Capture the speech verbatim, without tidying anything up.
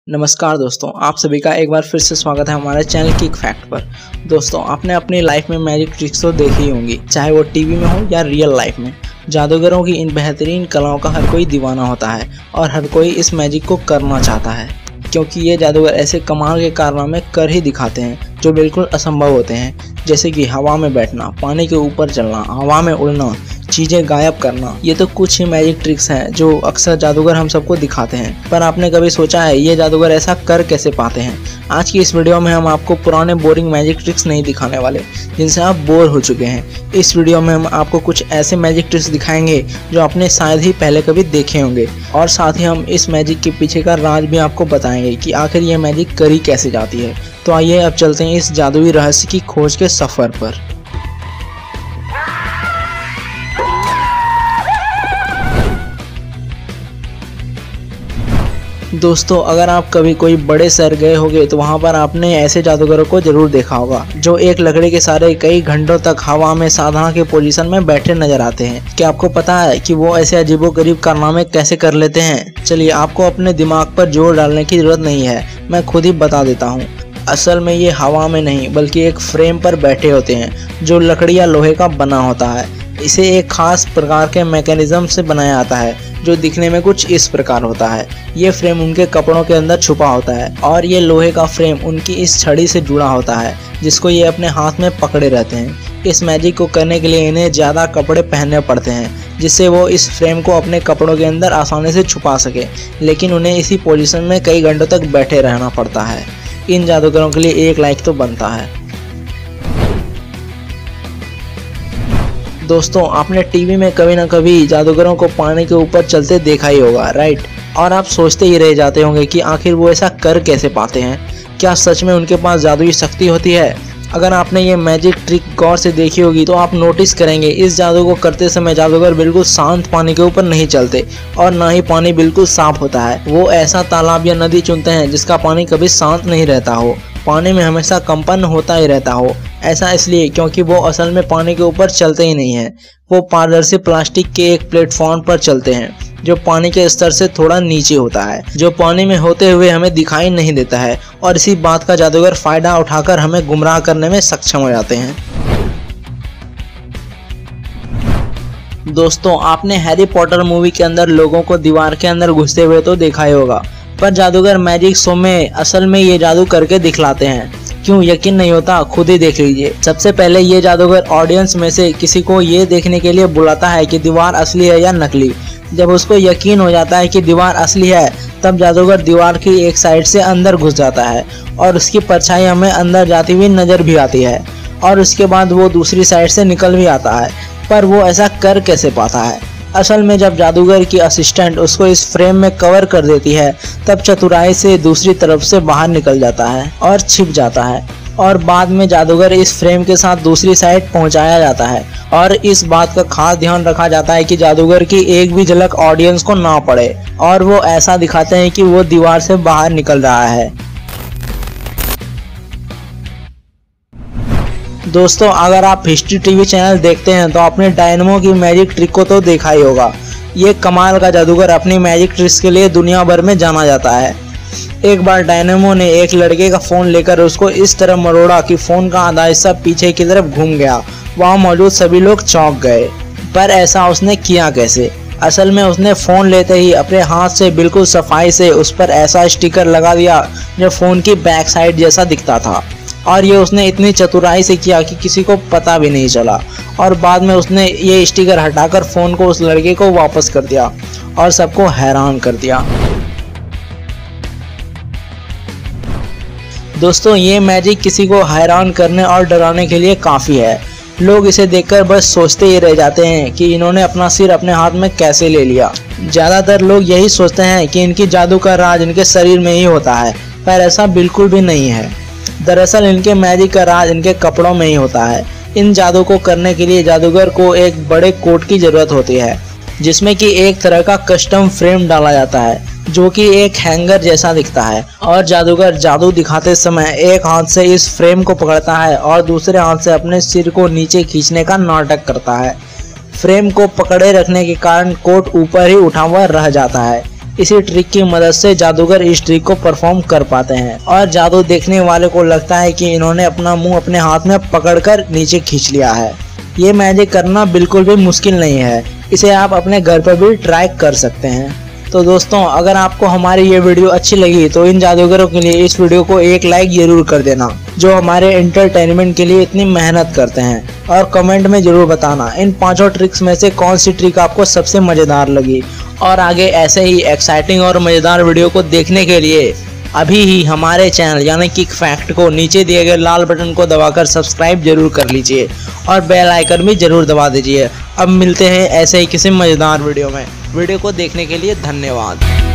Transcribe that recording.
नमस्कार दोस्तों, आप सभी का एक बार फिर से स्वागत है हमारे चैनल किक फैक्ट पर। दोस्तों, आपने अपनी लाइफ में मैजिक ट्रिक्स तो देखी होंगी, चाहे वो टीवी में हो या रियल लाइफ में। जादूगरों की इन बेहतरीन कलाओं का हर कोई दीवाना होता है और हर कोई इस मैजिक को करना चाहता है, क्योंकि ये जादूगर ऐसे कमाल के कारनामे कर ही दिखाते हैं जो बिल्कुल असंभव होते हैं, जैसे कि हवा में बैठना, पानी के ऊपर चलना, हवा में उड़ना, चीज़ें गायब करना। ये तो कुछ ही मैजिक ट्रिक्स हैं जो अक्सर जादूगर हम सबको दिखाते हैं, पर आपने कभी सोचा है ये जादूगर ऐसा कर कैसे पाते हैं? आज की इस वीडियो में हम आपको पुराने बोरिंग मैजिक ट्रिक्स नहीं दिखाने वाले जिनसे आप बोर हो चुके हैं। इस वीडियो में हम आपको कुछ ऐसे मैजिक ट्रिक्स दिखाएंगे जो आपने शायद ही पहले कभी देखे होंगे, और साथ ही हम इस मैजिक के पीछे का राज भी आपको बताएंगे कि आखिर ये मैजिक करी कैसे जाती है। तो आइए अब चलते हैं इस जादुई रहस्य की खोज के सफर पर। दोस्तों, अगर आप कभी कोई बड़े शहर गए होंगे तो वहाँ पर आपने ऐसे जादूगरों को जरूर देखा होगा जो एक लकड़ी के सहारे कई घंटों तक हवा में साधना के पोजीशन में बैठे नजर आते हैं। क्या आपको पता है कि वो ऐसे अजीबोगरीब कारनामे कैसे कर लेते हैं? चलिए, आपको अपने दिमाग पर जोर डालने की जरूरत नहीं है, मैं खुद ही बता देता हूँ। असल में ये हवा में नहीं बल्कि एक फ्रेम पर बैठे होते हैं जो लकड़ी या लोहे का बना होता है। इसे एक खास प्रकार के मैकेनिज्म से बनाया जाता है जो दिखने में कुछ इस प्रकार होता है। ये फ्रेम उनके कपड़ों के अंदर छुपा होता है और ये लोहे का फ्रेम उनकी इस छड़ी से जुड़ा होता है जिसको ये अपने हाथ में पकड़े रहते हैं। इस मैजिक को करने के लिए इन्हें ज़्यादा कपड़े पहनने पड़ते हैं जिससे वो इस फ्रेम को अपने कपड़ों के अंदर आसानी से छुपा सके, लेकिन उन्हें इसी पोजीशन में कई घंटों तक बैठे रहना पड़ता है। इन जादूगरों के लिए एक लाइक तो बनता है। दोस्तों, आपने टीवी में कभी ना कभी जादूगरों को पानी के ऊपर चलते देखा ही होगा, राइट? और आप सोचते ही रह जाते होंगे कि आखिर वो ऐसा कर कैसे पाते हैं। क्या सच में उनके पास जादुई शक्ति होती है? अगर आपने ये मैजिक ट्रिक गौर से देखी होगी तो आप नोटिस करेंगे इस जादू को करते समय जादूगर बिल्कुल शांत पानी के ऊपर नहीं चलते और ना ही पानी बिल्कुल साफ होता है। वो ऐसा तालाब या नदी चुनते हैं जिसका पानी कभी शांत नहीं रहता हो, पानी में हमेशा कंपन होता ही रहता हो। ऐसा इसलिए क्योंकि वो असल में पानी के ऊपर चलते ही नहीं है, वो पारदर्शी प्लास्टिक के एक प्लेटफॉर्म पर चलते हैं जो पानी के स्तर से थोड़ा नीचे होता है, जो पानी में होते हुए हमें दिखाई नहीं देता है, और इसी बात का जादूगर फायदा उठाकर हमें गुमराह करने में सक्षम हो जाते हैं। दोस्तों, आपने हैरी पॉटर मूवी के अंदर लोगों को दीवार के अंदर घुसते हुए तो देखा ही होगा, पर जादूगर मैजिक शो में असल में ये जादू करके दिखलाते हैं। क्यों यकीन नहीं होता? खुद ही देख लीजिए। सबसे पहले ये जादूगर ऑडियंस में से किसी को ये देखने के लिए बुलाता है कि दीवार असली है या नकली। जब उसको यकीन हो जाता है कि दीवार असली है, तब जादूगर दीवार की एक साइड से अंदर घुस जाता है और उसकी परछाई हमें अंदर जाती हुई नजर भी आती है, और उसके बाद वो दूसरी साइड से निकल भी आता है। पर वो ऐसा कर कैसे पाता है? असल में जब जादूगर की असिस्टेंट उसको इस फ्रेम में कवर कर देती है, तब चतुराई से दूसरी तरफ से बाहर निकल जाता है और छिप जाता है, और बाद में जादूगर इस फ्रेम के साथ दूसरी साइड पहुंचाया जाता है। और इस बात का खास ध्यान रखा जाता है कि जादूगर की एक भी झलक ऑडियंस को ना पड़े, और वो ऐसा दिखाते हैं कि वो दीवार से बाहर निकल रहा है। दोस्तों, अगर आप हिस्ट्री टीवी चैनल देखते हैं तो आपने डायनेमो की मैजिक ट्रिक को तो देखा ही होगा। ये कमाल का जादूगर अपनी मैजिक ट्रिक्स के लिए दुनिया भर में जाना जाता है। एक बार डायनेमो ने एक लड़के का फोन लेकर उसको इस तरह मरोड़ा कि फोन का आधा हिस्सा पीछे की तरफ घूम गया। वहाँ मौजूद सभी लोग चौंक गए, पर ऐसा उसने किया कैसे? असल में उसने फोन लेते ही अपने हाथ से बिल्कुल सफाई से उस पर ऐसा स्टिकर लगा दिया जो फोन की बैक साइड जैसा दिखता था, और ये उसने इतनी चतुराई से किया कि किसी को पता भी नहीं चला। और बाद में उसने ये स्टिकर हटाकर फ़ोन को उस लड़के को वापस कर दिया और सबको हैरान कर दिया। दोस्तों, ये मैजिक किसी को हैरान करने और डराने के लिए काफ़ी है। लोग इसे देखकर बस सोचते ही रह जाते हैं कि इन्होंने अपना सिर अपने हाथ में कैसे ले लिया। ज़्यादातर लोग यही सोचते हैं कि इनकी जादू का राज इनके शरीर में ही होता है, पर ऐसा बिल्कुल भी नहीं है। दरअसल इनके मैजिक का राज इनके कपड़ों में ही होता है। इन जादू को करने के लिए जादूगर को एक बड़े कोट की जरूरत होती है जिसमें कि एक तरह का कस्टम फ्रेम डाला जाता है जो कि एक हैंगर जैसा दिखता है, और जादूगर जादू दिखाते समय एक हाथ से इस फ्रेम को पकड़ता है और दूसरे हाथ से अपने सिर को नीचे खींचने का नाटक करता है। फ्रेम को पकड़े रखने के कारण कोट ऊपर ही उठा हुआ रह जाता है। इसी ट्रिक की मदद से जादूगर इस ट्रिक को परफॉर्म कर पाते हैं और जादू देखने वाले को लगता है कि इन्होंने अपना मुंह अपने हाथ में पकड़कर नीचे खींच लिया है। ये मैजिक करना बिल्कुल भी मुश्किल नहीं है, इसे आप अपने घर पर भी ट्राई कर सकते हैं। तो दोस्तों, अगर आपको हमारी ये वीडियो अच्छी लगी तो इन जादूगरों के लिए इस वीडियो को एक लाइक जरूर कर देना, जो हमारे एंटरटेनमेंट के लिए इतनी मेहनत करते हैं। और कमेंट में जरूर बताना इन पांचों ट्रिक्स में से कौन सी ट्रिक आपको सबसे मज़ेदार लगी। और आगे ऐसे ही एक्साइटिंग और मज़ेदार वीडियो को देखने के लिए अभी ही हमारे चैनल यानी किक फैक्ट को नीचे दिए गए लाल बटन को दबाकर सब्सक्राइब जरूर कर लीजिए और बेल आइकन भी जरूर दबा दीजिए। अब मिलते हैं ऐसे ही किसी मज़ेदार वीडियो में। वीडियो को देखने के लिए धन्यवाद।